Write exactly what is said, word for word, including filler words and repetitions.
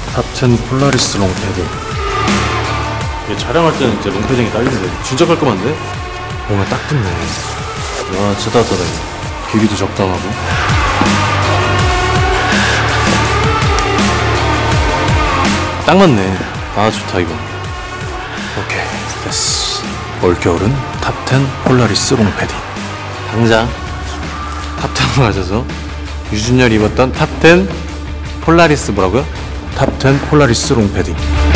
탑텐 폴라리스 롱패딩. 얘 촬영할 때는 진짜 롱패딩이 딸리는데 진짜 깔끔한데? 몸에 딱 붙네. 와 진짜 따뜻하다 이거. 길이도 적당하고. 딱 맞네. 아 좋다 이거. 오케이 됐어. 올겨울은 탑텐 폴라리스 롱패딩. 당장 탑텐으로 가셔서 유준열이 입었던 탑텐 폴라리스 뭐라고요? 탑텐 폴라리스 롱패딩.